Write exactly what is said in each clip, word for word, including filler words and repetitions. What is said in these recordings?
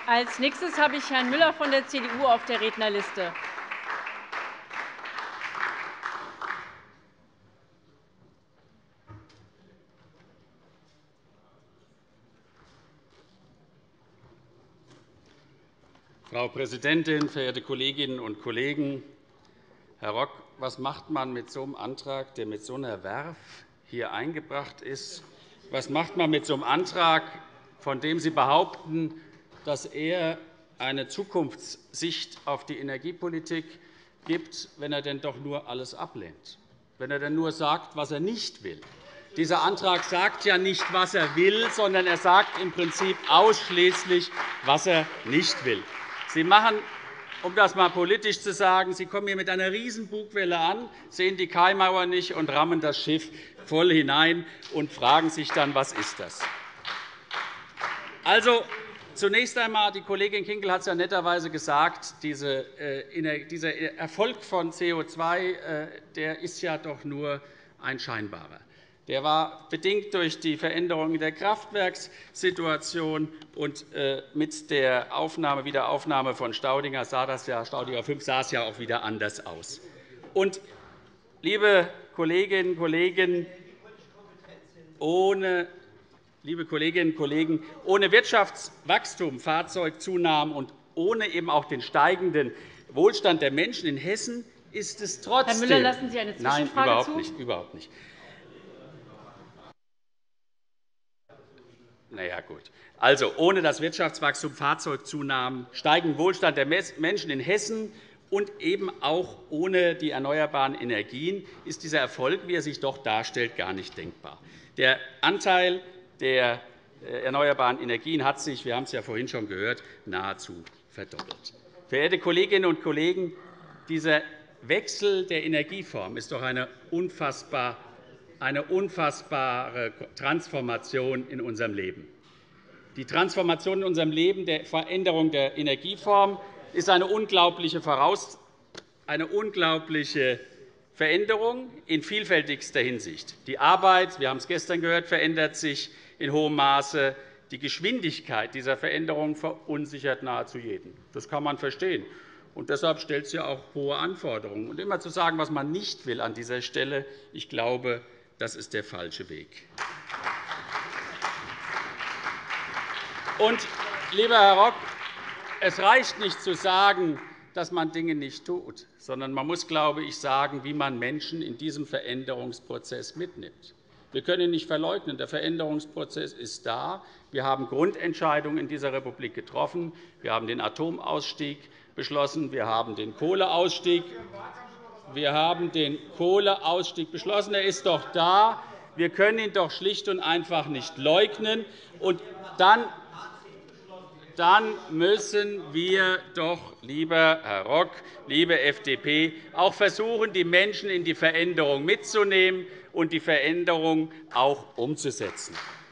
Als nächstes habe ich Herrn Müller von der C D U auf der Rednerliste. Frau Präsidentin, verehrte Kolleginnen und Kollegen! Herr Rock, was macht man mit so einem Antrag, der mit so einer Verve hier eingebracht ist? Was macht man mit so einem Antrag, von dem Sie behaupten, dass er eine Zukunftssicht auf die Energiepolitik gibt, wenn er denn doch nur alles ablehnt, wenn er denn nur sagt, was er nicht will? Dieser Antrag sagt ja nicht, was er will, sondern er sagt im Prinzip ausschließlich, was er nicht will. Sie machen, um das einmal politisch zu sagen, Sie kommen hier mit einer riesen Bugwelle an, sehen die Kaimauer nicht und rammen das Schiff voll hinein und fragen sich dann, was ist das? Also, zunächst einmal, die Kollegin Kinkel hat es ja netterweise gesagt, diese, äh, dieser Erfolg von C O zwei äh, der ist ja doch nur ein scheinbarer. Der war bedingt durch die Veränderung der Kraftwerkssituation und äh, mit der Aufnahme, Wiederaufnahme von Staudinger sah das ja, Staudinger fünf sah es ja auch wieder anders aus. Und, liebe Kolleginnen und Kollegen, ohne Liebe Kolleginnen und Kollegen, ohne Wirtschaftswachstum, Fahrzeugzunahmen und ohne eben auch den steigenden Wohlstand der Menschen in Hessen ist es trotzdem. Herr Müller, lassen Sie eine Zwischenfrage Nein, überhaupt zu? nicht, überhaupt nicht. Na ja, gut. Also, ohne das Wirtschaftswachstum, Fahrzeugzunahmen, steigenden Wohlstand der Menschen in Hessen und eben auch ohne die erneuerbaren Energien ist dieser Erfolg, wie er sich doch darstellt, gar nicht denkbar. Der Anteil der erneuerbaren Energien hat sich, wir haben es ja vorhin schon gehört, nahezu verdoppelt. Verehrte Kolleginnen und Kollegen, dieser Wechsel der Energieform ist doch eine unfassbare Transformation in unserem Leben. Die Transformation in unserem Leben, der Veränderung der Energieform, ist eine unglaubliche, Voraus eine unglaubliche Veränderung in vielfältigster Hinsicht. Die Arbeit, wir haben es gestern gehört, verändert sich in hohem Maße. Die Geschwindigkeit dieser Veränderung verunsichert nahezu jeden. Das kann man verstehen. Und deshalb stellt sie auch hohe Anforderungen. Und immer zu sagen, was man nicht will an dieser Stelle, ich glaube, das ist der falsche Weg. Und, lieber Herr Rock, es reicht nicht zu sagen, dass man Dinge nicht tut, sondern man muss, glaube ich, sagen, wie man Menschen in diesem Veränderungsprozess mitnimmt. Wir können ihn nicht verleugnen. Der Veränderungsprozess ist da. Wir haben Grundentscheidungen in dieser Republik getroffen. Wir haben den Atomausstieg beschlossen. Wir haben den Kohleausstieg Wir haben den Kohleausstieg beschlossen. Er ist doch da. Wir können ihn doch schlicht und einfach nicht leugnen. Und dann dann müssen wir doch, lieber Herr Rock, liebe F D P, auch versuchen, die Menschen in die Veränderung mitzunehmen und die Veränderung auch umzusetzen.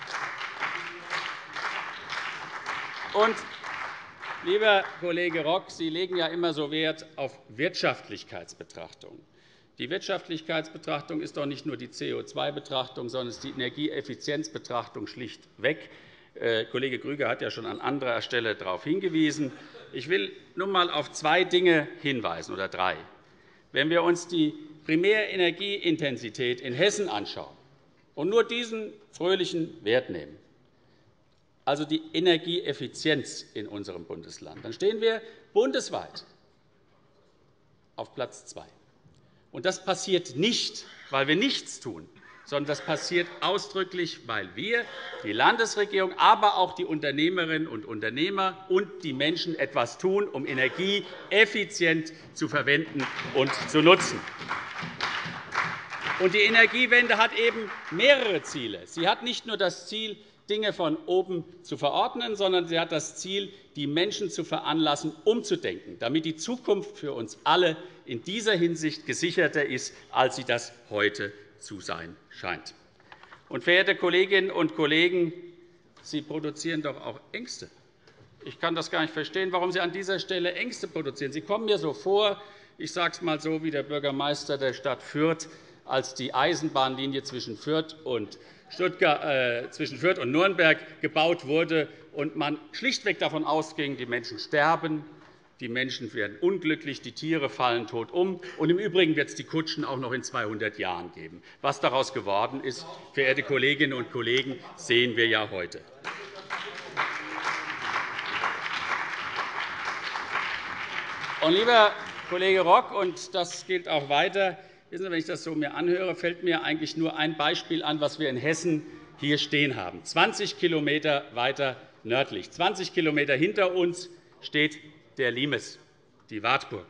Und, lieber Kollege Rock, Sie legen ja immer so Wert auf Wirtschaftlichkeitsbetrachtung. Die Wirtschaftlichkeitsbetrachtung ist doch nicht nur die C O zwei Betrachtung, sondern es ist die Energieeffizienzbetrachtung schlichtweg. Kollege Grüger hat ja schon an anderer Stelle darauf hingewiesen. Ich will nun einmal auf zwei Dinge hinweisen, oder drei. Wenn wir uns die Primärenergieintensität in Hessen anschauen und nur diesen fröhlichen Wert nehmen, also die Energieeffizienz in unserem Bundesland, dann stehen wir bundesweit auf Platz zwei. Und das passiert nicht, weil wir nichts tun, sondern das passiert ausdrücklich, weil wir, die Landesregierung, aber auch die Unternehmerinnen und Unternehmer und die Menschen etwas tun, um Energie effizient zu verwenden und zu nutzen. Und die Energiewende hat eben mehrere Ziele. Sie hat nicht nur das Ziel, Dinge von oben zu verordnen, sondern sie hat das Ziel, die Menschen zu veranlassen, umzudenken, damit die Zukunft für uns alle in dieser Hinsicht gesicherter ist, als sie das heute zu sein scheint. Und, verehrte Kolleginnen und Kollegen, Sie produzieren doch auch Ängste. Ich kann das gar nicht verstehen, warum Sie an dieser Stelle Ängste produzieren. Sie kommen mir so vor, ich sage es einmal so, wie der Bürgermeister der Stadt Fürth, als die Eisenbahnlinie zwischen Fürth und Stuttgart, äh, zwischen Fürth und Nürnberg gebaut wurde und man schlichtweg davon ausging, die Menschen sterben, die Menschen werden unglücklich, die Tiere fallen tot um. Und im Übrigen wird es die Kutschen auch noch in zweihundert Jahren geben. Was daraus geworden ist, verehrte Kolleginnen und Kollegen, sehen wir ja heute. Und, lieber Kollege Rock, und das gilt auch weiter, wissen Sie, wenn ich das so mir anhöre, fällt mir eigentlich nur ein Beispiel an, was wir in Hessen hier stehen haben. zwanzig Kilometer weiter nördlich, zwanzig Kilometer hinter uns steht der Limes, die Wartburg.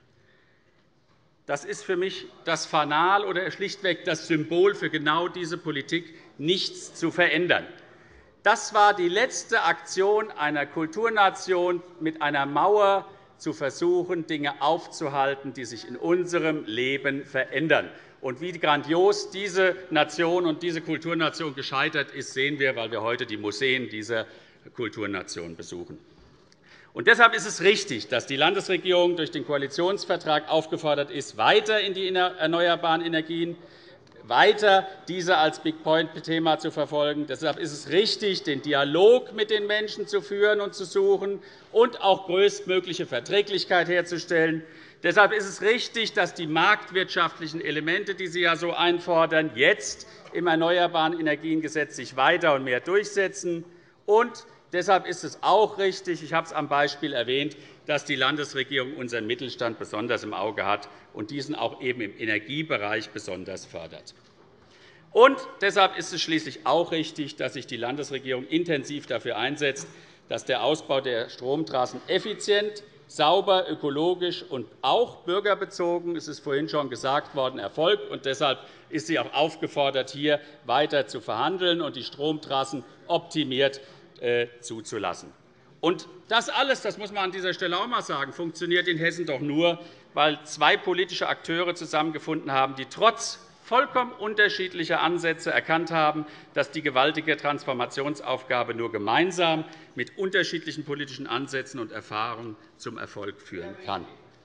Das ist für mich das Fanal oder schlichtweg das Symbol für genau diese Politik, nichts zu verändern. Das war die letzte Aktion einer Kulturnation, mit einer Mauer zu versuchen, Dinge aufzuhalten, die sich in unserem Leben verändern. Und wie grandios diese Nation und diese Kulturnation gescheitert ist, sehen wir, weil wir heute die Museen dieser Kulturnation besuchen. Und deshalb ist es richtig, dass die Landesregierung durch den Koalitionsvertrag aufgefordert ist, weiter in die erneuerbaren Energien, weiter diese als Big-Point-Thema zu verfolgen. Deshalb ist es richtig, den Dialog mit den Menschen zu führen und zu suchen und auch größtmögliche Verträglichkeit herzustellen. Deshalb ist es richtig, dass die marktwirtschaftlichen Elemente, die Sie ja so einfordern, jetzt im Erneuerbaren Energiengesetz sich weiter und mehr durchsetzen. Und deshalb ist es auch richtig, ich habe es am Beispiel erwähnt, dass die Landesregierung unseren Mittelstand besonders im Auge hat und diesen auch eben im Energiebereich besonders fördert. Und deshalb ist es schließlich auch richtig, dass sich die Landesregierung intensiv dafür einsetzt, dass der Ausbau der Stromtrassen effizient, sauber, ökologisch und auch bürgerbezogen, es ist vorhin schon gesagt worden, erfolgt. Und deshalb ist sie auch aufgefordert, hier weiter zu verhandeln und die Stromtrassen optimiert zuzulassen. Und das alles, das muss man an dieser Stelle auch einmal sagen, funktioniert in Hessen doch nur, weil zwei politische Akteure zusammengefunden haben, die trotz vollkommen unterschiedlicher Ansätze erkannt haben, dass die gewaltige Transformationsaufgabe nur gemeinsam mit unterschiedlichen politischen Ansätzen und Erfahrungen zum Erfolg führen kann.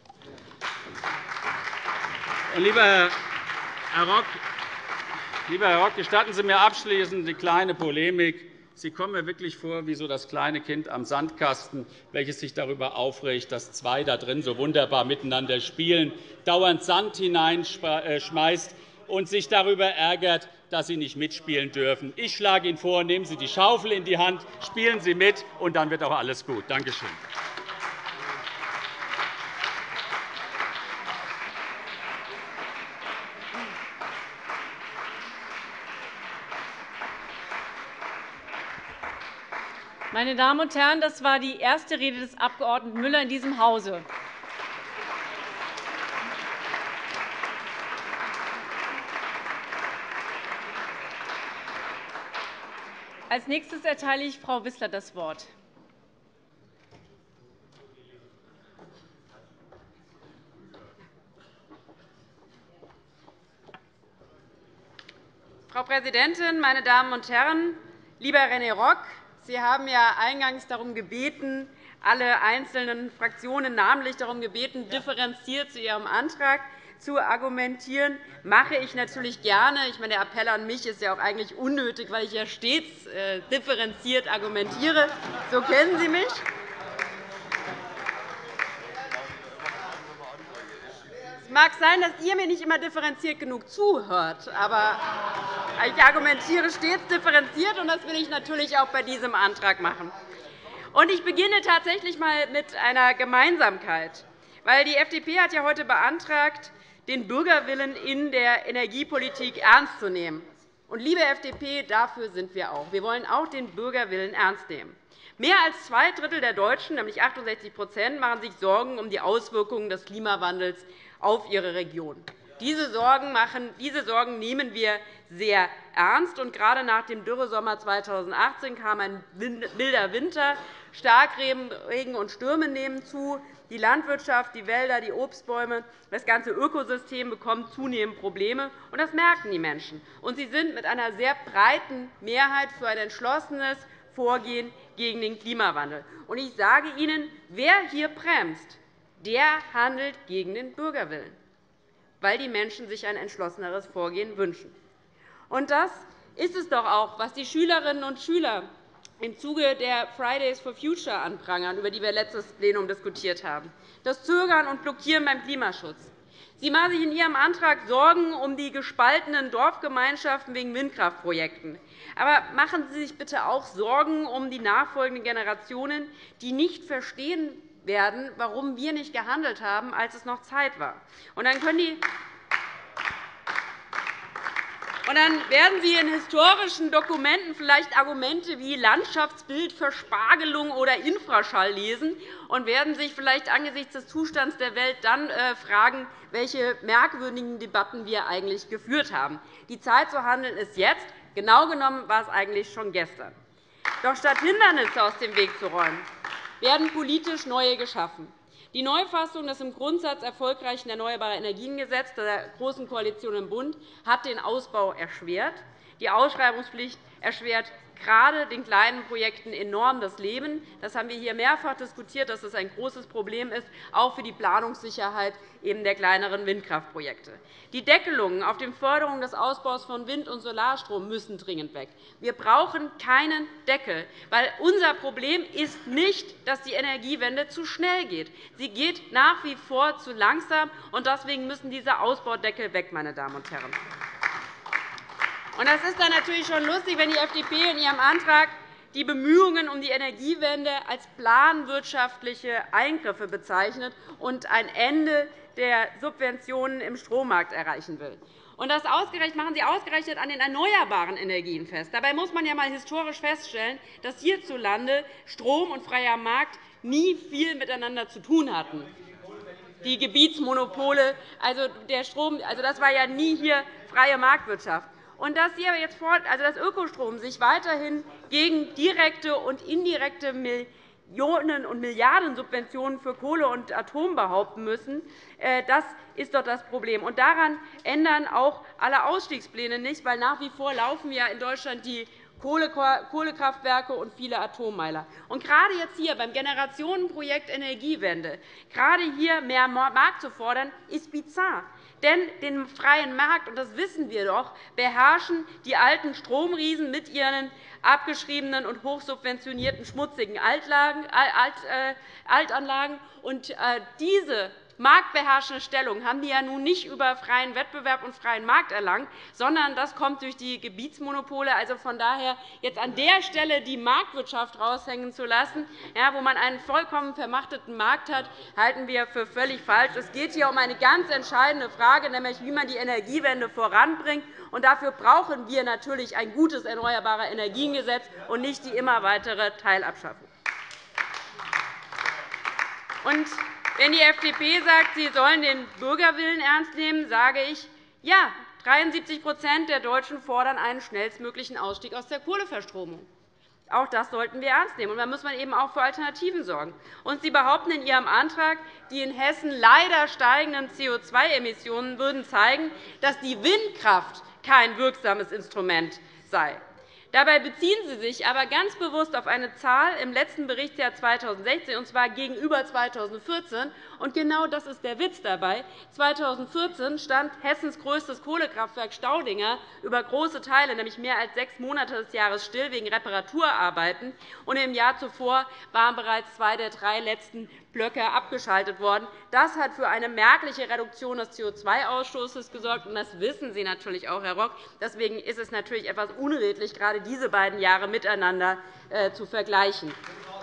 Und, lieber Herr Rock, lieber Herr Rock, gestatten Sie mir abschließend eine kleine Polemik. Sie kommen mir wirklich vor wie so das kleine Kind am Sandkasten, welches sich darüber aufregt, dass zwei da drin so wunderbar miteinander spielen, dauernd Sand hineinschmeißt und sich darüber ärgert, dass Sie nicht mitspielen dürfen. Ich schlage Ihnen vor, nehmen Sie die Schaufel in die Hand, spielen Sie mit, und dann wird auch alles gut. Danke schön. Meine Damen und Herren, das war die erste Rede des Abg. Müller in diesem Hause. Als nächstes erteile ich Frau Wissler das Wort. Frau Präsidentin, meine Damen und Herren! Lieber René Rock, Sie haben ja eingangs darum gebeten, alle einzelnen Fraktionen namentlich darum gebeten, differenziert zu Ihrem Antrag zu argumentieren. Das mache ich natürlich gerne. Ich meine, der Appell an mich ist ja auch eigentlich unnötig, weil ich ja stets differenziert argumentiere. So kennen Sie mich. Es mag sein, dass ihr mir nicht immer differenziert genug zuhört, aber ich argumentiere stets differenziert, und das will ich natürlich auch bei diesem Antrag machen. Ich beginne tatsächlich einmal mit einer Gemeinsamkeit. Weil die F D P hat ja heute beantragt, den Bürgerwillen in der Energiepolitik ernst zu nehmen. Und, liebe F D P, dafür sind wir auch. Wir wollen auch den Bürgerwillen ernst nehmen. Mehr als zwei Drittel der Deutschen, nämlich achtundsechzig Prozent, machen sich Sorgen um die Auswirkungen des Klimawandels auf ihre Region. Diese Sorgen, machen, diese Sorgen nehmen wir sehr ernst. Und gerade nach dem Dürresommer zweitausendachtzehn kam ein milder Winter. Starkregen und Stürme nehmen zu. Die Landwirtschaft, die Wälder, die Obstbäume, das ganze Ökosystem bekommt zunehmend Probleme. Und das merken die Menschen. Und sie sind mit einer sehr breiten Mehrheit für ein entschlossenes Vorgehen gegen den Klimawandel. Und ich sage Ihnen, wer hier bremst, der handelt gegen den Bürgerwillen, weil die Menschen sich ein entschlosseneres Vorgehen wünschen. Und das ist es doch auch, was die Schülerinnen und Schüler im Zuge der Fridays for Future anprangern, über die wir letztes Plenum diskutiert haben, das Zögern und Blockieren beim Klimaschutz. Sie machen sich in Ihrem Antrag Sorgen um die gespaltenen Dorfgemeinschaften wegen Windkraftprojekten. Aber machen Sie sich bitte auch Sorgen um die nachfolgenden Generationen, die nicht verstehen werden, warum wir nicht gehandelt haben, als es noch Zeit war. Und dann können die Und dann werden Sie in historischen Dokumenten vielleicht Argumente wie Landschaftsbild, Verspargelung oder Infraschall lesen und werden sich vielleicht angesichts des Zustands der Welt dann fragen, welche merkwürdigen Debatten wir eigentlich geführt haben. Die Zeit zu handeln ist jetzt. Genau genommen war es eigentlich schon gestern. Doch statt Hindernisse aus dem Weg zu räumen, werden politisch neue geschaffen. Die Neufassung des im Grundsatz erfolgreichen Erneuerbare Energien-Gesetzes der Großen Koalition im Bund hat den Ausbau erschwert. Die Ausschreibungspflicht erschwert gerade den kleinen Projekten enorm das Leben. Das haben wir hier mehrfach diskutiert, dass das ein großes Problem ist, auch für die Planungssicherheit der kleineren Windkraftprojekte. Die Deckelungen auf die Förderung des Ausbaus von Wind- und Solarstrom müssen dringend weg. Wir brauchen keinen Deckel, weil unser Problem ist nicht, dass die Energiewende zu schnell geht. Sie geht nach wie vor zu langsam, und deswegen müssen diese Ausbaudeckel weg, meine Damen und Herren. Das ist dann natürlich schon lustig, wenn die F D P in ihrem Antrag die Bemühungen um die Energiewende als planwirtschaftliche Eingriffe bezeichnet und ein Ende der Subventionen im Strommarkt erreichen will. Das machen Sie ausgerechnet an den erneuerbaren Energien fest. Dabei muss man ja einmal historisch feststellen, dass hierzulande Strom und freier Markt nie viel miteinander zu tun hatten. Die Gebietsmonopole, also der Strom, also das war ja nie hier freie Marktwirtschaft. Und dass Sie aber jetzt also das Ökostrom sich weiterhin gegen direkte und indirekte Millionen- und Milliardensubventionen für Kohle und Atom behaupten müssen, das ist doch das Problem. Und daran ändern auch alle Ausstiegspläne nicht, weil nach wie vor laufen ja in Deutschland die Kohlekraftwerke und viele Atommeiler. Und gerade jetzt hier beim Generationenprojekt Energiewende, gerade hier mehr Markt zu fordern, ist bizarr. Denn den freien Markt, und das wissen wir doch, beherrschen die alten Stromriesen mit ihren abgeschriebenen und hochsubventionierten schmutzigen Altanlagen. Und diese marktbeherrschende Stellung haben die ja nun nicht über freien Wettbewerb und freien Markt erlangt, sondern das kommt durch die Gebietsmonopole. Also von daher jetzt an der Stelle die Marktwirtschaft raushängen zu lassen, wo man einen vollkommen vermachteten Markt hat, halten wir für völlig falsch. Es geht hier um eine ganz entscheidende Frage, nämlich wie man die Energiewende voranbringt. Und dafür brauchen wir natürlich ein gutes Erneuerbare Energien-Gesetz und nicht die immer weitere Teilabschaffung. Und wenn die F D P sagt, sie sollen den Bürgerwillen ernst nehmen, sage ich, ja, dreiundsiebzig der Deutschen fordern einen schnellstmöglichen Ausstieg aus der Kohleverstromung. Auch das sollten wir ernst nehmen. Und da muss man eben auch für Alternativen sorgen. Und Sie behaupten in Ihrem Antrag, die in Hessen leider steigenden C O zwei Emissionen würden zeigen, dass die Windkraft kein wirksames Instrument sei. Dabei beziehen Sie sich aber ganz bewusst auf eine Zahl im letzten Berichtsjahr zweitausendsechzehn, und zwar gegenüber zweitausendvierzehn. Und genau das ist der Witz dabei. zweitausendvierzehn stand Hessens größtes Kohlekraftwerk Staudinger über große Teile, nämlich mehr als sechs Monate des Jahres, still wegen Reparaturarbeiten. Und im Jahr zuvor waren bereits zwei der drei letzten Blöcke abgeschaltet worden. Das hat für eine merkliche Reduktion des C O zwei Ausstoßes gesorgt. Und das wissen Sie natürlich auch, Herr Rock. Deswegen ist es natürlich etwas unredlich, gerade diese beiden Jahre miteinander zu vergleichen.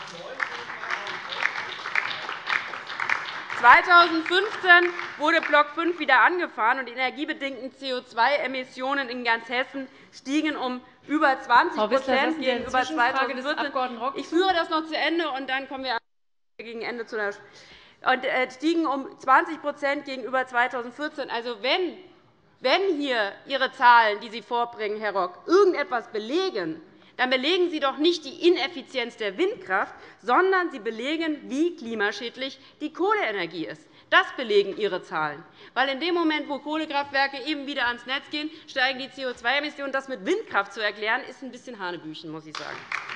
zweitausendfünfzehn wurde Block fünf wieder angefahren, und die energiebedingten C O zwei Emissionen in ganz Hessen stiegen um über zwanzig gegenüber zweitausendvierzehn. Ich führe das noch zu Ende, und dann kommen wir gegen Ende zu der und stiegen um zwanzig gegenüber zweitausendvierzehn. Also, wenn, wenn hier Ihre Zahlen, die Sie vorbringen, Herr Rock, irgendetwas belegen, dann belegen Sie doch nicht die Ineffizienz der Windkraft, sondern Sie belegen, wie klimaschädlich die Kohleenergie ist. Das belegen Ihre Zahlen. Weil in dem Moment, wo Kohlekraftwerke eben wieder ans Netz gehen, steigen die C O zwei Emissionen. Das mit Windkraft zu erklären, ist ein bisschen Hanebüchen, muss ich sagen.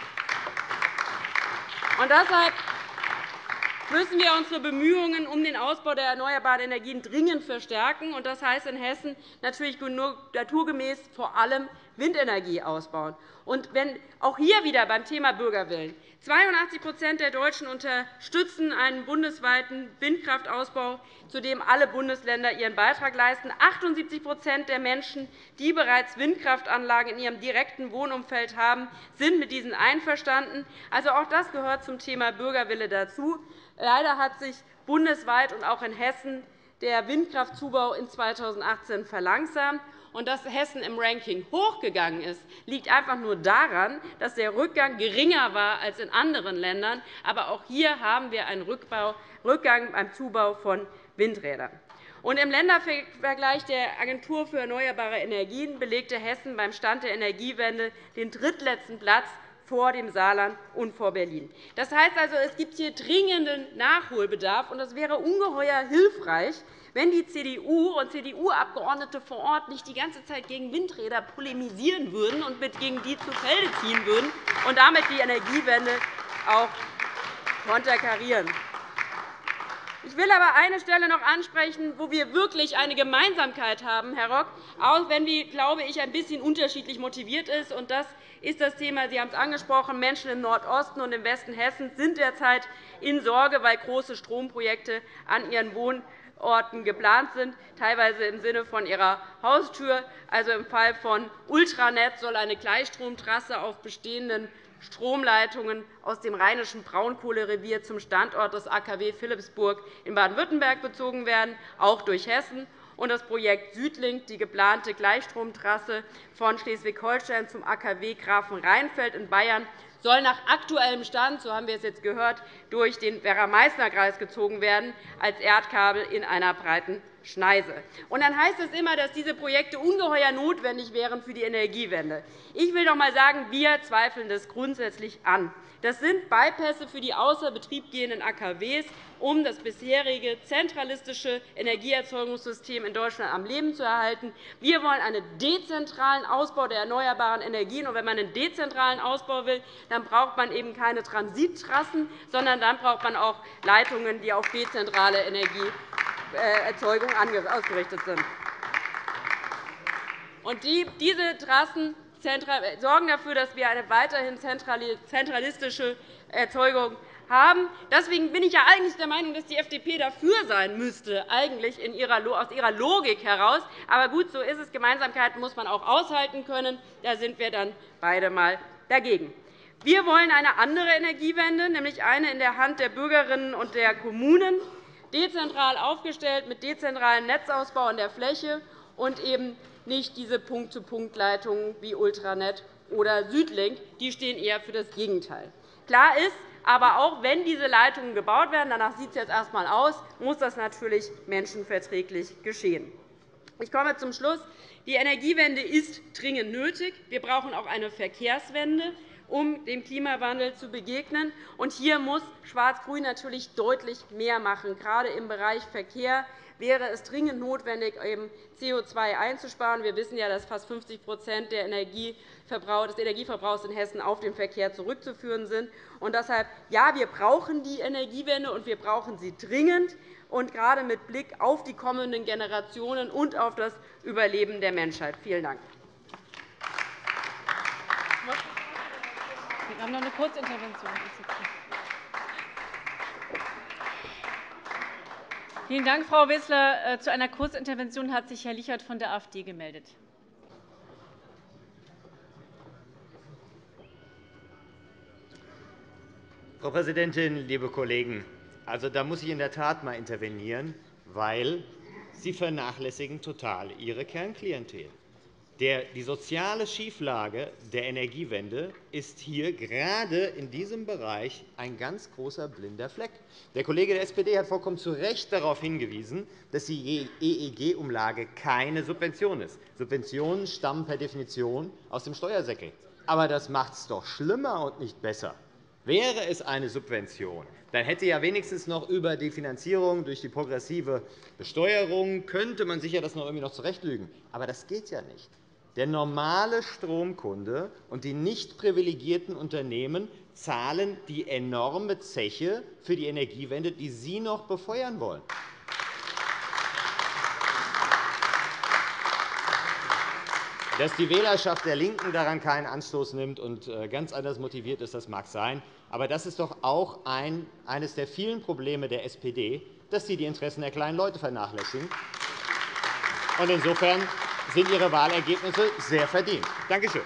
Und deshalb müssen wir unsere Bemühungen um den Ausbau der erneuerbaren Energien dringend verstärken. Das heißt in Hessen natürlich naturgemäß vor allem Windenergie ausbauen. Und wenn auch hier wieder beim Thema Bürgerwillen zweiundachtzig der Deutschen unterstützen einen bundesweiten Windkraftausbau, zu dem alle Bundesländer ihren Beitrag leisten. achtundsiebzig der Menschen, die bereits Windkraftanlagen in ihrem direkten Wohnumfeld haben, sind mit diesen einverstanden. Also auch das gehört zum Thema Bürgerwille dazu. Leider hat sich bundesweit und auch in Hessen der Windkraftzubau in zweitausendachtzehn verlangsamt. Und dass Hessen im Ranking hochgegangen ist, liegt einfach nur daran, dass der Rückgang geringer war als in anderen Ländern. Aber auch hier haben wir einen Rückgang beim Zubau von Windrädern. Und Im Ländervergleich der Agentur für erneuerbare Energien belegte Hessen beim Stand der Energiewende den drittletzten Platz vor dem Saarland und vor Berlin. Das heißt also, es gibt hier dringenden Nachholbedarf. Und es wäre ungeheuer hilfreich, wenn die C D U und C D U-Abgeordnete vor Ort nicht die ganze Zeit gegen Windräder polemisieren würden und gegen die zu Felde ziehen würden und damit die Energiewende auch konterkarieren. Ich will aber eine Stelle noch ansprechen, wo wir wirklich eine Gemeinsamkeit haben, Herr Rock, auch wenn wir, glaube ich, ein bisschen unterschiedlich motiviert ist. Und das ist das Thema, Sie haben es angesprochen, Menschen im Nordosten und im Westen Hessens sind derzeit in Sorge, weil große Stromprojekte an ihren Wohnorten geplant sind, teilweise im Sinne von ihrer Haustür. Also im Fall von Ultranet soll eine Gleichstromtrasse auf bestehenden Stromleitungen aus dem rheinischen Braunkohlerevier zum Standort des A K W Philippsburg in Baden-Württemberg bezogen werden, auch durch Hessen. Und das Projekt Südlink, die geplante Gleichstromtrasse von Schleswig-Holstein zum A K W Grafenrheinfeld in Bayern, soll nach aktuellem Stand, so haben wir es jetzt gehört, durch den Werra-Meißner-Kreis gezogen werden, als Erdkabel in einer breiten Schneise. Und dann heißt es immer, dass diese Projekte ungeheuer notwendig wären für die Energiewende. Ich will doch einmal sagen, wir zweifeln das grundsätzlich an. Das sind Beipässe für die außer Betrieb gehenden A K Ws, um das bisherige zentralistische Energieerzeugungssystem in Deutschland am Leben zu erhalten. Wir wollen einen dezentralen Ausbau der erneuerbaren Energien. Und wenn man einen dezentralen Ausbau will, dann braucht man eben keine Transittrassen, sondern dann braucht man auch Leitungen, die auf dezentrale Energieerzeugung ausgerichtet sind. Und diese Trassen sorgen dafür, dass wir eine weiterhin zentralistische Erzeugung haben. Deswegen bin ich ja eigentlich der Meinung, dass die F D P dafür sein müsste, eigentlich in ihrer, aus ihrer Logik heraus. Aber gut, so ist es. Gemeinsamkeiten muss man auch aushalten können. Da sind wir dann beide einmal dagegen. Wir wollen eine andere Energiewende, nämlich eine in der Hand der Bürgerinnen und der Kommunen, dezentral aufgestellt mit dezentralem Netzausbau in der Fläche und eben nicht diese Punkt-zu-Punkt-Leitungen wie Ultranet oder Südlink. Die stehen eher für das Gegenteil. Klar ist aber auch, wenn diese Leitungen gebaut werden, danach sieht es jetzt erst einmal aus, muss das natürlich menschenverträglich geschehen. Ich komme zum Schluss. Die Energiewende ist dringend nötig. Wir brauchen auch eine Verkehrswende, um dem Klimawandel zu begegnen. Und hier muss Schwarz-Grün natürlich deutlich mehr machen. Gerade im Bereich Verkehr wäre es dringend notwendig, C O zwei einzusparen. Wir wissen ja, dass fast fünfzig des Energieverbrauchs in Hessen auf den Verkehr zurückzuführen sind. Und deshalb, ja, wir brauchen die Energiewende, und wir brauchen sie dringend, und gerade mit Blick auf die kommenden Generationen und auf das Überleben der Menschheit. Vielen Dank. Wir haben noch eine Kurzintervention. Vielen Dank, Frau Wissler. Zu einer Kurzintervention hat sich Herr Lichert von der AfD gemeldet. Frau Präsidentin, liebe Kollegen! Also, da muss ich in der Tat einmal intervenieren, weil Sie vernachlässigen total Ihre Kernklientel. Die soziale Schieflage der Energiewende ist hier gerade in diesem Bereich ein ganz großer blinder Fleck. Der Kollege der S P D hat vollkommen zu Recht darauf hingewiesen, dass die E E G-Umlage keine Subvention ist. Subventionen stammen per Definition aus dem Steuersäckel. Aber das macht es doch schlimmer und nicht besser. Wäre es eine Subvention, dann hätte ja wenigstens noch über die Finanzierung durch die progressive Besteuerung könnte man sicher das noch irgendwie noch zurechtlügen. Aber das geht ja nicht. Der normale Stromkunde und die nicht privilegierten Unternehmen zahlen die enorme Zeche für die Energiewende, die Sie noch befeuern wollen. Dass die Wählerschaft der LINKEN daran keinen Anstoß nimmt und ganz anders motiviert ist, das mag sein. Aber das ist doch auch ein, eines der vielen Probleme der S P D, dass sie die Interessen der kleinen Leute vernachlässigen. Und insofern sind Ihre Wahlergebnisse sehr verdient. Danke schön.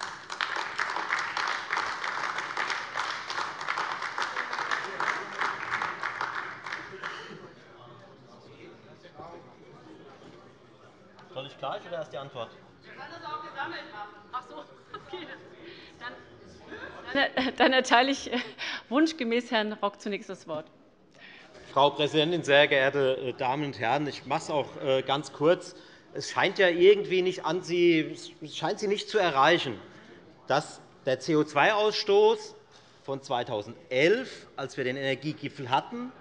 Soll ich gleich oder erst die Antwort? Ich kann das auch gesammelt machen. Ach so, okay. Dann Dann erteile ich wunschgemäß Herrn Rock zunächst das Wort. Frau Präsidentin, sehr geehrte Damen und Herren! Ich mache es auch ganz kurz. Es scheint ja irgendwie nicht an Sie, es scheint Sie nicht zu erreichen, dass der C O zwei Ausstoß von zweitausendelf, als wir den Energiegipfel hatten,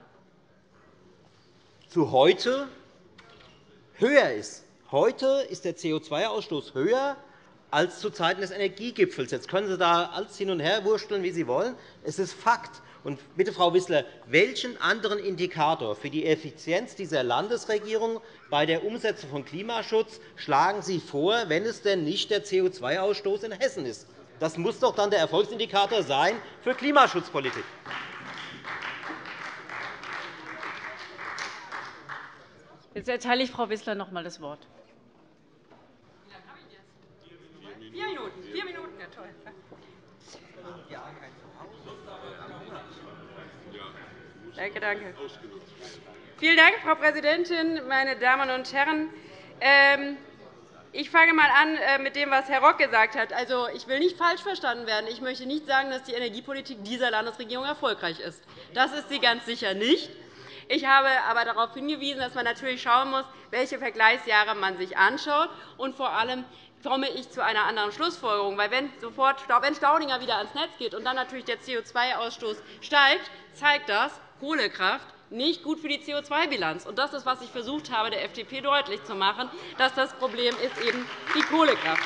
zu heute höher ist. Heute ist der C O zwei Ausstoß höher als zu Zeiten des Energiegipfels. Jetzt können Sie da alles hin und her wursteln, wie Sie wollen. Es ist Fakt. Und bitte, Frau Wissler, welchen anderen Indikator für die Effizienz dieser Landesregierung bei der Umsetzung von Klimaschutz schlagen Sie vor, wenn es denn nicht der C O zwei Ausstoß in Hessen ist? Das muss doch dann der Erfolgsindikator sein für Klimaschutzpolitik. Jetzt erteile ich Frau Wissler noch einmal das Wort. Vier Minuten. Vier Minuten, ja, toll. Danke, danke. Vielen Dank, Frau Präsidentin, meine Damen und Herren! Ich fange einmal an mit dem, was Herr Rock gesagt hat. Also, ich will nicht falsch verstanden werden. Ich möchte nicht sagen, dass die Energiepolitik dieser Landesregierung erfolgreich ist. Das ist sie ganz sicher nicht. Ich habe aber darauf hingewiesen, dass man natürlich schauen muss, welche Vergleichsjahre man sich anschaut. Und vor allem komme ich zu einer anderen Schlussfolgerung. Weil wenn, sofort, wenn Staudinger wieder ans Netz geht und dann natürlich der C O zwei Ausstoß steigt, zeigt das, Kohlekraft nicht gut für die C O zwei Bilanz. Und das ist, was ich versucht habe, der F D P deutlich zu machen, dass das Problem ist eben die Kohlekraft.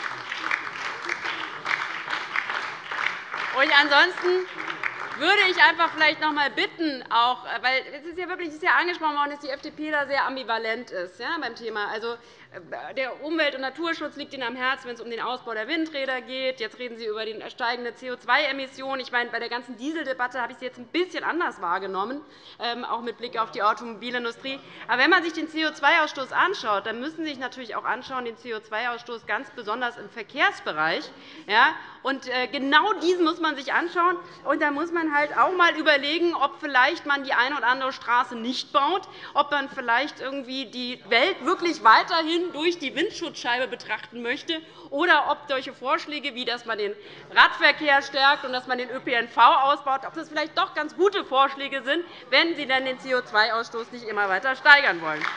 Und ansonsten würde ich einfach vielleicht noch einmal bitten, auch, weil es ist ja wirklich es ist ja angesprochen worden, dass die F D P da sehr ambivalent ist ja, beim Thema. Also, der Umwelt- und Naturschutz liegt Ihnen am Herzen, wenn es um den Ausbau der Windräder geht. Jetzt reden Sie über die steigende C O zwei Emissionen. Ich meine, bei der ganzen Dieseldebatte habe ich Sie jetzt ein bisschen anders wahrgenommen, auch mit Blick auf die Automobilindustrie. Aber wenn man sich den C O zwei Ausstoß anschaut, dann müssen Sie sich natürlich auch anschauen, den C O zwei Ausstoß ganz besonders im Verkehrsbereich. Ja, und genau diesen muss man sich anschauen. Und da muss man halt auch einmal überlegen, ob vielleicht man die eine oder andere Straße nicht baut, ob man vielleicht irgendwie die Welt wirklich weiterhin durch die Windschutzscheibe betrachten möchte, oder ob solche Vorschläge, wie dass man den Radverkehr stärkt und dass man den Ö P N V ausbaut, ob das vielleicht doch ganz gute Vorschläge sind, wenn Sie dann den C O zwei Ausstoß nicht immer weiter steigern wollen.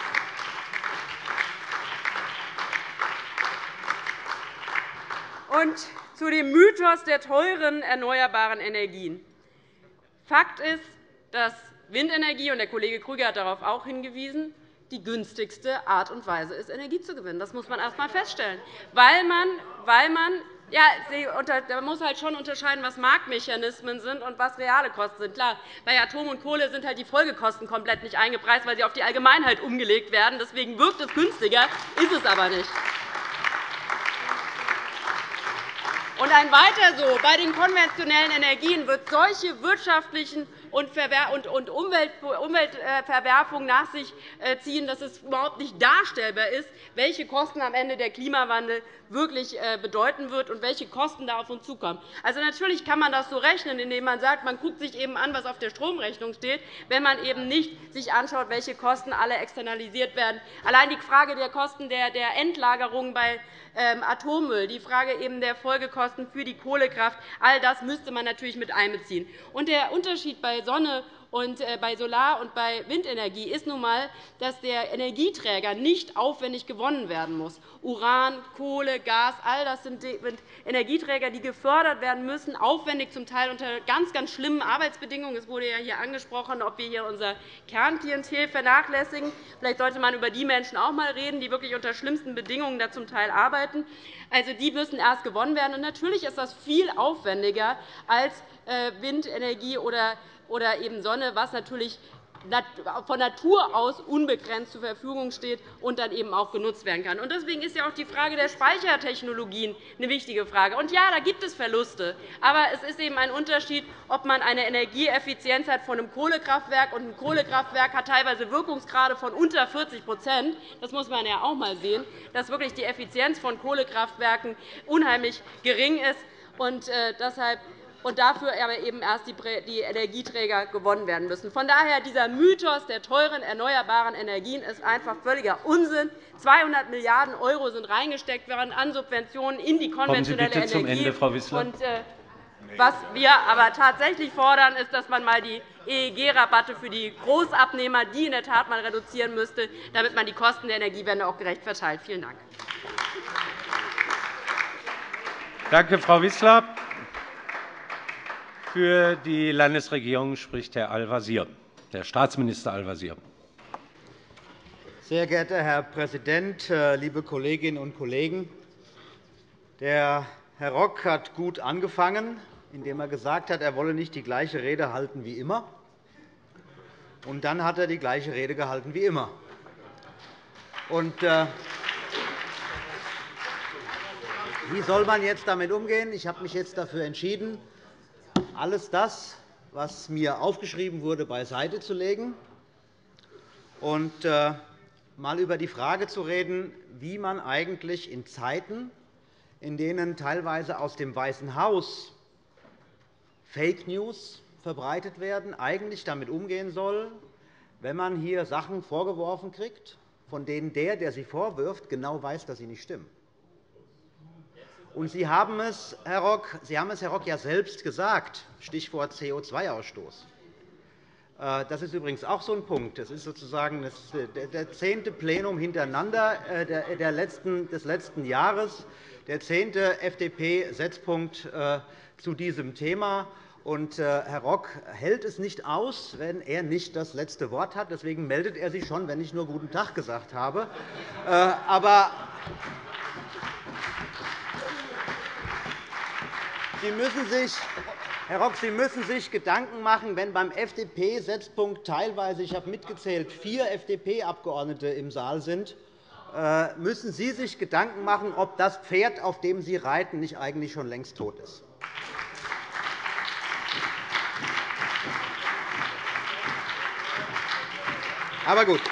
Und zu dem Mythos der teuren erneuerbaren Energien. Fakt ist, dass Windenergie, und der Kollege Krüger hat darauf auch hingewiesen, die günstigste Art und Weise ist, Energie zu gewinnen. Das muss man erst einmal feststellen. Weil man, weil man ja, man muss halt schon unterscheiden, was Marktmechanismen sind und was reale Kosten sind. Klar, bei Atom und Kohle sind halt die Folgekosten komplett nicht eingepreist, weil sie auf die Allgemeinheit umgelegt werden. Deswegen wirkt es günstiger, ist es aber nicht. Und ein weiter so. Bei den konventionellen Energien wird solche wirtschaftlichen und Umweltverwerfungen nach sich ziehen, dass es überhaupt nicht darstellbar ist, welche Kosten am Ende der Klimawandel wirklich bedeuten wird und welche Kosten da auf uns zukommen. Also, natürlich kann man das so rechnen, indem man sagt, man guckt sich eben an, was auf der Stromrechnung steht, wenn man eben nicht sich anschaut, welche Kosten alle externalisiert werden. Allein die Frage der Kosten der Endlagerung bei Atommüll, die Frage eben der Folgekosten für die Kohlekraft, all das müsste man natürlich mit einbeziehen. Und der Unterschied bei Sonne und bei Solar- und bei Windenergie ist nun einmal, dass der Energieträger nicht aufwendig gewonnen werden muss. Uran, Kohle, Gas, all das sind Energieträger, die gefördert werden müssen, aufwendig, zum Teil unter ganz, ganz schlimmen Arbeitsbedingungen. Es wurde ja hier angesprochen, ob wir hier unser Kernklientel vernachlässigen. Vielleicht sollte man über die Menschen auch einmal reden, die wirklich unter schlimmsten Bedingungen da zum Teil arbeiten. Also, die müssen erst gewonnen werden. Und natürlich ist das viel aufwendiger als Windenergie oder oder eben Sonne, was natürlich von Natur aus unbegrenzt zur Verfügung steht und dann eben auch genutzt werden kann. Deswegen ist ja auch die Frage der Speichertechnologien eine wichtige Frage. Und ja, da gibt es Verluste. Aber es ist eben ein Unterschied, ob man eine Energieeffizienz hat von einem Kohlekraftwerk, und ein Kohlekraftwerk hat teilweise Wirkungsgrade von unter vierzig. Das muss man ja auch einmal sehen, dass wirklich die Effizienz von Kohlekraftwerken unheimlich gering ist. Und deshalb und dafür aber eben erst die Energieträger gewonnen werden müssen. Von daher dieser Mythos der teuren erneuerbaren Energien ist einfach völliger Unsinn. zweihundert Milliarden € sind reingesteckt worden an Subventionen in die konventionelle Kommen Sie bitte Energie. zum Ende, Frau Wissler. Und, äh, was wir aber tatsächlich fordern, ist, dass man einmal die E E G-Rabatte für die Großabnehmer, die in der Tat mal reduzieren müsste, damit man die Kosten der Energiewende auch gerecht verteilt. Vielen Dank. Danke, Frau Wissler. Für die Landesregierung spricht Herr Al-Wazir, Herr Staatsminister Al-Wazir. Sehr geehrter Herr Präsident, liebe Kolleginnen und Kollegen! Der Herr Rock hat gut angefangen, indem er gesagt hat, er wolle nicht die gleiche Rede halten wie immer. Und dann hat er die gleiche Rede gehalten wie immer. Und, äh, wie soll man jetzt damit umgehen? Ich habe mich jetzt dafür entschieden, alles das, was mir aufgeschrieben wurde, beiseite zu legen und äh, einmal über die Frage zu reden, wie man eigentlich in Zeiten, in denen teilweise aus dem Weißen Haus Fake News verbreitet werden, eigentlich damit umgehen soll, wenn man hier Sachen vorgeworfen kriegt, von denen der, der sie vorwirft, genau weiß, dass sie nicht stimmen. Und Sie haben es, Herr Rock, Sie haben es, Herr Rock, ja selbst gesagt, Stichwort C O zwei Ausstoß. Das ist übrigens auch so ein Punkt. Das ist sozusagen das zehnte Plenum hintereinander des letzten Jahres, der zehnte F D P-Setzpunkt zu diesem Thema. Und Herr Rock hält es nicht aus, wenn er nicht das letzte Wort hat. Deswegen meldet er sich schon, wenn ich nur guten Tag gesagt habe. Aber Sie müssen sich, Herr Rock, Sie müssen sich Gedanken machen, wenn beim F D P-Setzpunkt teilweise, ich habe mitgezählt, vier F D P-Abgeordnete im Saal sind, müssen Sie sich Gedanken machen, ob das Pferd, auf dem Sie reiten, nicht eigentlich schon längst tot ist. Aber gut.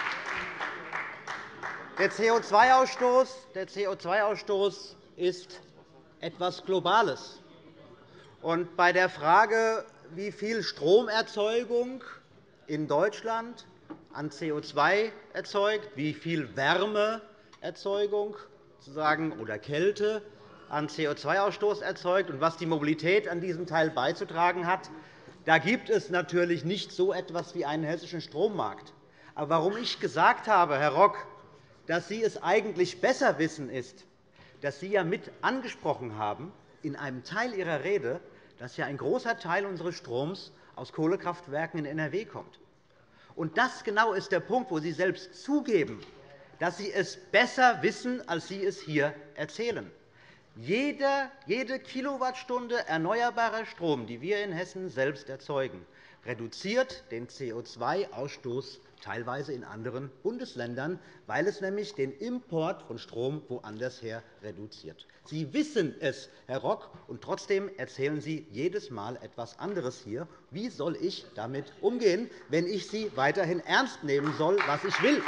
Der C O zwei Ausstoß ist etwas Globales. Und bei der Frage, wie viel Stromerzeugung in Deutschland an C O zwei erzeugt, wie viel Wärmeerzeugung oder Kälte an C O zwei Ausstoß erzeugt und was die Mobilität an diesem Teil beizutragen hat, da gibt es natürlich nicht so etwas wie einen hessischen Strommarkt. Aber warum ich gesagt habe, Herr Rock, dass Sie es eigentlich besser wissen, ist, dass Sie ja mit angesprochen haben in einem Teil Ihrer Rede, dass ja ein großer Teil unseres Stroms aus Kohlekraftwerken in N R W kommt. Und das genau ist der Punkt, wo Sie selbst zugeben, dass Sie es besser wissen, als Sie es hier erzählen. Jede Kilowattstunde erneuerbarer Strom, die wir in Hessen selbst erzeugen, reduziert den C O zwei Ausstoß teilweise in anderen Bundesländern, weil es nämlich den Import von Strom woanders her reduziert. Sie wissen es, Herr Rock, und trotzdem erzählen Sie jedes Mal etwas anderes hier. Wie soll ich damit umgehen, wenn ich Sie weiterhin ernst nehmen soll, was ich will?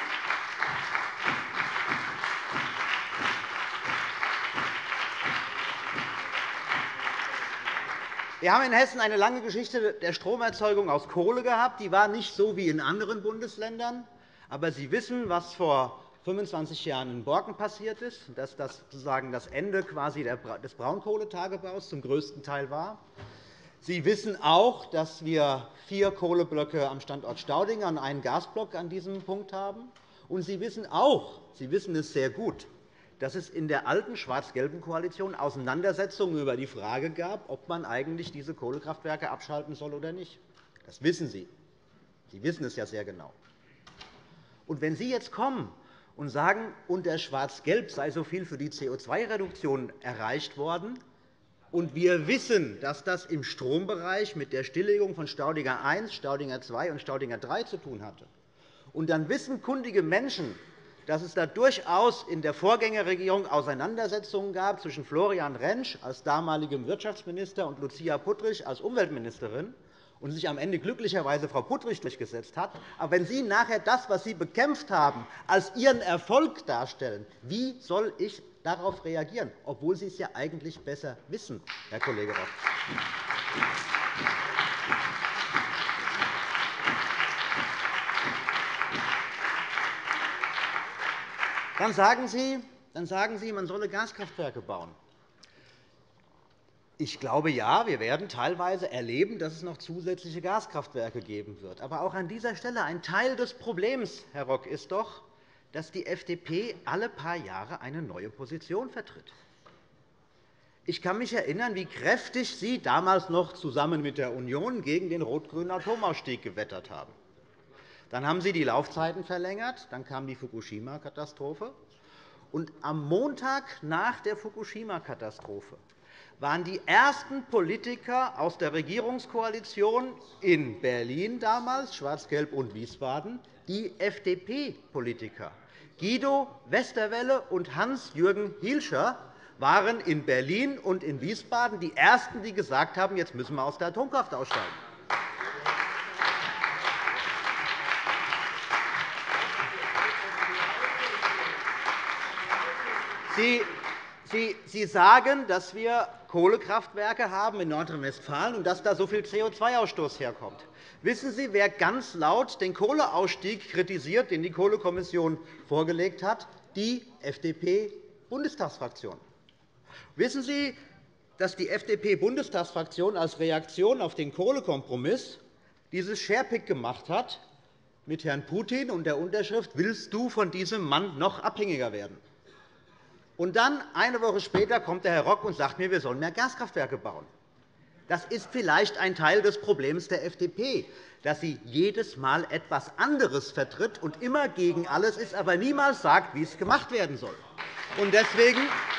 Wir haben in Hessen eine lange Geschichte der Stromerzeugung aus Kohle gehabt. Die war nicht so wie in anderen Bundesländern. Aber Sie wissen, was vor fünfundzwanzig Jahren in Borken passiert ist, dass das sozusagen das Ende quasi des Braunkohletagebaus zum größten Teil war. Sie wissen auch, dass wir vier Kohleblöcke am Standort Staudinger und einen Gasblock an diesem Punkt haben. Und Sie wissen auch, Sie wissen es sehr gut, dass es in der alten schwarz-gelben Koalition Auseinandersetzungen über die Frage gab, ob man eigentlich diese Kohlekraftwerke abschalten soll oder nicht. Das wissen Sie. Sie wissen es ja sehr genau. Und wenn Sie jetzt kommen und sagen, unter Schwarz-Gelb sei so viel für die C O zwei Reduktion erreicht worden, Und wir wissen, dass das im Strombereich mit der Stilllegung von Staudinger eins, Staudinger zwei und Staudinger drei zu tun hatte. Und dann wissen kundige Menschen, dass es da durchaus in der Vorgängerregierung Auseinandersetzungen gab zwischen Florian Rentsch als damaligem Wirtschaftsminister und Lucia Puttrich als Umweltministerin und sich am Ende glücklicherweise Frau Puttrich durchgesetzt hat. Aber wenn Sie nachher das, was Sie bekämpft haben, als Ihren Erfolg darstellen, wie soll ich darauf reagieren, obwohl Sie es ja eigentlich besser wissen, Herr Kollege Rock? Dann sagen Sie, dann sagen Sie, man solle Gaskraftwerke bauen. Ich glaube, ja, wir werden teilweise erleben, dass es noch zusätzliche Gaskraftwerke geben wird. Aber auch an dieser Stelle ein Teil des Problems, Herr Rock, ist doch, dass die F D P alle paar Jahre eine neue Position vertritt. Ich kann mich erinnern, wie kräftig Sie damals noch zusammen mit der Union gegen den rot-grünen Atomausstieg gewettert haben. Dann haben Sie die Laufzeiten verlängert, dann kam die Fukushima-Katastrophe. Und am Montag nach der Fukushima-Katastrophe waren die ersten Politiker aus der Regierungskoalition in Berlin damals, Schwarz-Gelb und Wiesbaden, die F D P-Politiker. Guido Westerwelle und Hans-Jürgen Hielscher waren in Berlin und in Wiesbaden die Ersten, die gesagt haben, jetzt müssen wir aus der Atomkraft aussteigen. Sie, Sie, Sie sagen, dass wir Kohlekraftwerke haben in Nordrhein-Westfalen und dass da so viel C O zwei Ausstoß herkommt. Wissen Sie, wer ganz laut den Kohleausstieg kritisiert, den die Kohlekommission vorgelegt hat? Die F D P-Bundestagsfraktion. Wissen Sie, dass die F D P-Bundestagsfraktion als Reaktion auf den Kohlekompromiss dieses Sharepick gemacht hat mit Herrn Putin und der Unterschrift »Willst du von diesem Mann noch abhängiger werden?« Und dann, eine Woche später, kommt der Herr Rock und sagt mir, wir sollen mehr Gaskraftwerke bauen. Das ist vielleicht ein Teil des Problems der F D P, dass sie jedes Mal etwas anderes vertritt und immer gegen alles ist, aber niemals sagt, wie es gemacht werden soll. Und deswegen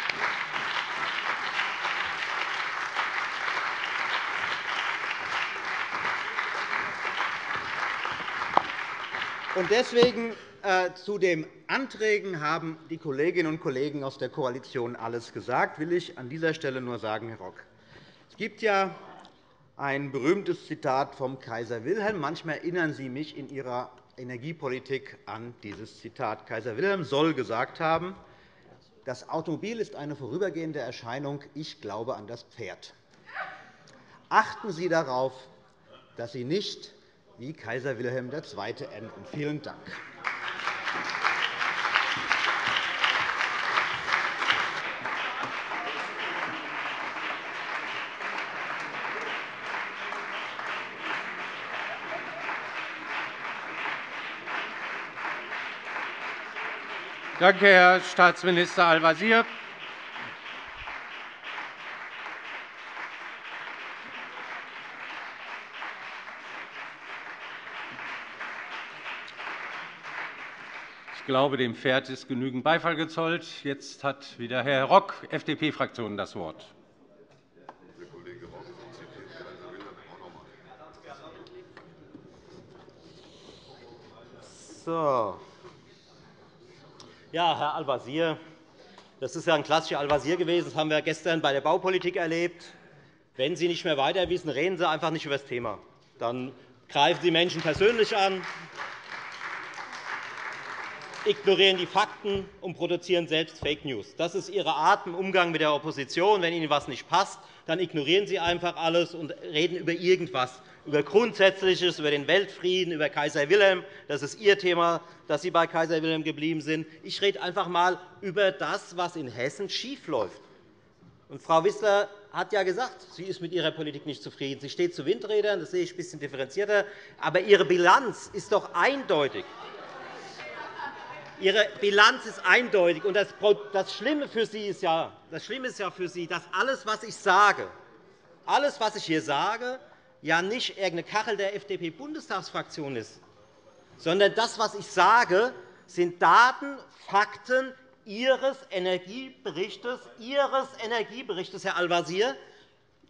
Und deswegen äh, zu den Anträgen haben die Kolleginnen und Kollegen aus der Koalition alles gesagt, will ich an dieser Stelle nur sagen, Herr Rock. Es gibt ja ein berühmtes Zitat vom Kaiser Wilhelm. Manchmal erinnern Sie mich in Ihrer Energiepolitik an dieses Zitat. Kaiser Wilhelm soll gesagt haben, das Automobil ist eine vorübergehende Erscheinung, ich glaube an das Pferd. Achten Sie darauf, dass Sie nicht wie Kaiser Wilhelm der Zweite enden. Vielen Dank. Danke, Herr Staatsminister Al-Wazir. Ich glaube, dem Pferd ist genügend Beifall gezollt. Jetzt hat wieder Herr Rock, F D P-Fraktion, das Wort. So. Ja, Herr Al-Wazir, das ist ja ein klassischer Al-Wazir gewesen. Das haben wir gestern bei der Baupolitik erlebt. Wenn Sie nicht mehr weiter wissen, reden Sie einfach nicht über das Thema. Dann greifen Sie Menschen persönlich an, ignorieren die Fakten und produzieren selbst Fake News. Das ist Ihre Art im Umgang mit der Opposition. Wenn Ihnen etwas nicht passt, dann ignorieren Sie einfach alles und reden über irgendetwas, über Grundsätzliches, über den Weltfrieden, über Kaiser Wilhelm. Das ist Ihr Thema, dass Sie bei Kaiser Wilhelm geblieben sind. Ich rede einfach einmal über das, was in Hessen schiefläuft. Und Frau Wissler hat ja gesagt, sie ist mit ihrer Politik nicht zufrieden. Sie steht zu Windrädern, das sehe ich ein bisschen differenzierter. Aber Ihre Bilanz ist doch eindeutig. Ihre Bilanz ist eindeutig. Und das Schlimme für Sie ist ja, das Schlimme ist ja für Sie, dass alles, was ich sage, alles, was ich hier sage, ja nicht irgendeine Kachel der F D P-Bundestagsfraktion ist, sondern das, was ich sage, sind Daten, Fakten Ihres Energieberichts, Ihres Energieberichts, Herr Al-Wazir,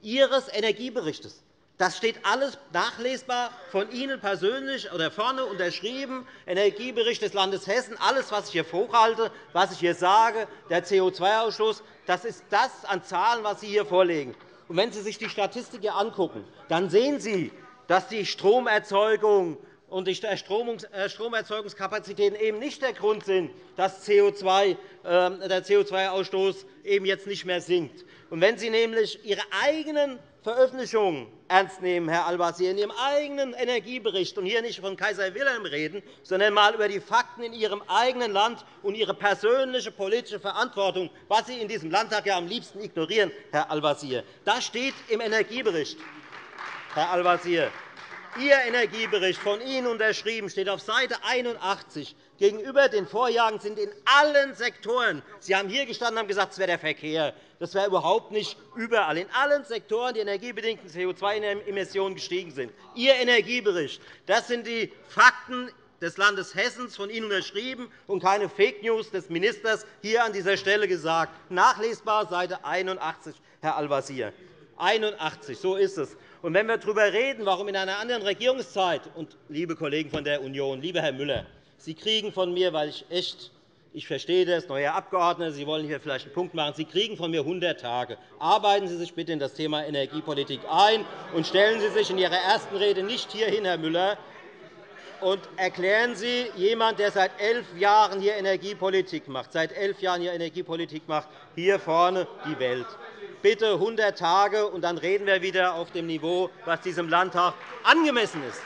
Ihres Energieberichts. Das steht alles nachlesbar von Ihnen persönlich oder vorne unterschrieben, Energiebericht des Landes Hessen. Alles, was ich hier hochhalte, was ich hier sage, der C O zwei Ausstoß, das ist das an Zahlen, was Sie hier vorlegen. Und wenn Sie sich die Statistik hier angucken, dann sehen Sie, dass die Stromerzeugung und die Stromerzeugungskapazitäten eben nicht der Grund sind, dass der C O zwei Ausstoß eben jetzt nicht mehr sinkt. Und wenn Sie nämlich Ihre eigenen Veröffentlichungen ernst nehmen, Herr Al-Wazir, in Ihrem eigenen Energiebericht und hier nicht von Kaiser Wilhelm reden, sondern einmal über die Fakten in Ihrem eigenen Land und Ihre persönliche politische Verantwortung, was Sie in diesem Landtag ja am liebsten ignorieren, Herr Al-Wazir. Das steht im Energiebericht, Herr Al-Wazir. Ihr Energiebericht, von Ihnen unterschrieben, steht auf Seite einundachtzig. Gegenüber den Vorjahren sind in allen Sektoren – Sie haben hier gestanden und haben gesagt, es wäre der Verkehr. Das wäre überhaupt nicht überall. In allen Sektoren die energiebedingten C O zwei Emissionen gestiegen sind. Ihr Energiebericht, das sind die Fakten des Landes Hessen, von Ihnen unterschrieben, und keine Fake News des Ministers hier an dieser Stelle gesagt. Nachlesbar, Seite einundachtzig, Herr Al-Wazir. einundachtzig, so ist es. Und wenn wir darüber reden, warum in einer anderen Regierungszeit, und liebe Kollegen von der Union, lieber Herr Müller, Sie kriegen von mir, weil ich echt, ich verstehe das, neuer Abgeordneter, Sie wollen hier vielleicht einen Punkt machen, Sie kriegen von mir hundert Tage. Arbeiten Sie sich bitte in das Thema Energiepolitik ein und stellen Sie sich in Ihrer ersten Rede nicht hierhin, Herr Müller, und erklären Sie jemand, der seit elf Jahren hier Energiepolitik macht, seit elf Jahren hier Energiepolitik macht, hier vorne die Welt. Bitte hundert Tage, und dann reden wir wieder auf dem Niveau, was diesem Landtag angemessen ist.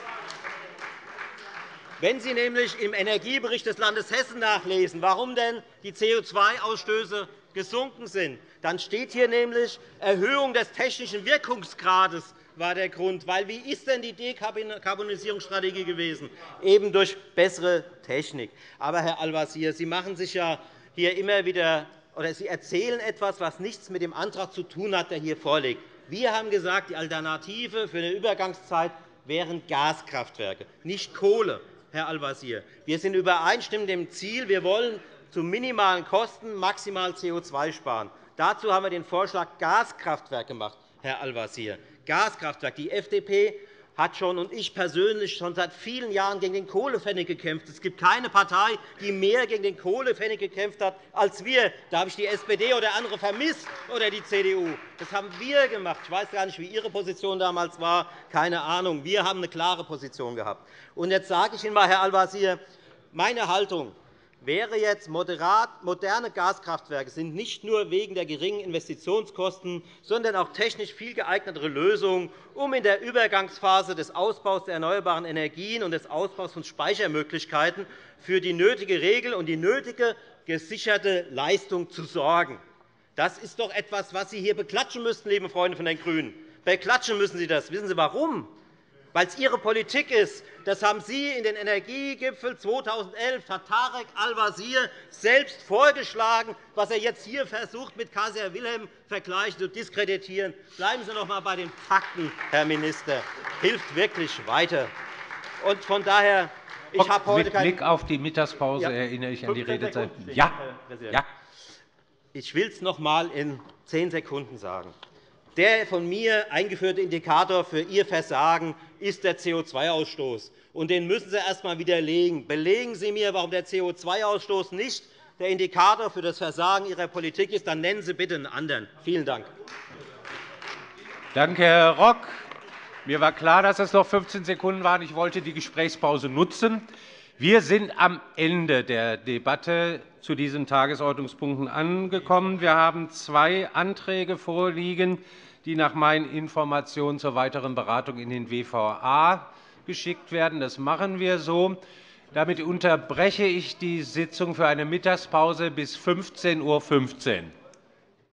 Wenn Sie nämlich im Energiebericht des Landes Hessen nachlesen, warum denn die C O zwei Ausstöße gesunken sind, dann steht hier nämlich, Erhöhung des technischen Wirkungsgrades war der Grund. Weil, wie ist denn die Dekarbonisierungsstrategie gewesen? Eben durch bessere Technik. Aber, Herr Al-Wazir, Sie machen sich ja hier immer wieder oder Sie erzählen etwas, was nichts mit dem Antrag zu tun hat, der hier vorliegt. Wir haben gesagt, die Alternative für eine Übergangszeit wären Gaskraftwerke, nicht Kohle, Herr Al-Wazir. Wir sind übereinstimmend dem Ziel, wir wollen zu minimalen Kosten maximal C O zwei sparen. Dazu haben wir den Vorschlag Gaskraftwerk gemacht, Herr Al-Wazir. Gaskraftwerk. Die F D P hat schon und ich persönlich schon seit vielen Jahren gegen den Kohlepfennig gekämpft. Es gibt keine Partei, die mehr gegen den Kohlepfennig gekämpft hat als wir. Da habe ich die S P D oder andere vermisst oder die C D U. Das haben wir gemacht. Ich weiß gar nicht, wie Ihre Position damals war. Keine Ahnung. Wir haben eine klare Position gehabt. Und jetzt sage ich Ihnen einmal, Herr Al-Wazir, meine Haltung wäre jetzt, moderne Gaskraftwerke sind nicht nur wegen der geringen Investitionskosten, sondern auch technisch viel geeignetere Lösungen, um in der Übergangsphase des Ausbaus der erneuerbaren Energien und des Ausbaus von Speichermöglichkeiten für die nötige Regel und die nötige gesicherte Leistung zu sorgen. Das ist doch etwas, was Sie hier beklatschen müssten, liebe Freunde von den GRÜNEN. Beklatschen müssen Sie das. Wissen Sie warum? Weil es Ihre Politik ist. Das haben Sie in den Energiegipfel zweitausendelf, hat Tarek Al-Wazir selbst vorgeschlagen, was er jetzt hier versucht, mit Kaiser Wilhelm vergleichen zu diskreditieren. Bleiben Sie noch einmal bei den Fakten, Herr Minister. Hilft wirklich weiter. Und von daher, ich habe heute Mit Blick auf die Mittagspause ja. erinnere ich an die Redezeit. Ja. ja. Ich will es noch einmal in zehn Sekunden sagen. Der von mir eingeführte Indikator für Ihr Versagen ist der C O zwei Ausstoß. Und den müssen Sie erst einmal widerlegen. Belegen Sie mir, warum der C O zwei Ausstoß nicht der Indikator für das Versagen Ihrer Politik ist. Dann nennen Sie bitte einen anderen. Vielen Dank. Danke, Herr Rock. Mir war klar, dass es noch fünfzehn Sekunden waren. Ich wollte die Gesprächspause nutzen. Wir sind am Ende der Debatte zu diesen Tagesordnungspunkten angekommen. Wir haben zwei Anträge vorliegen, die nach meinen Informationen zur weiteren Beratung in den W V A geschickt werden. Das machen wir so. Damit unterbreche ich die Sitzung für eine Mittagspause bis fünfzehn Uhr fünfzehn.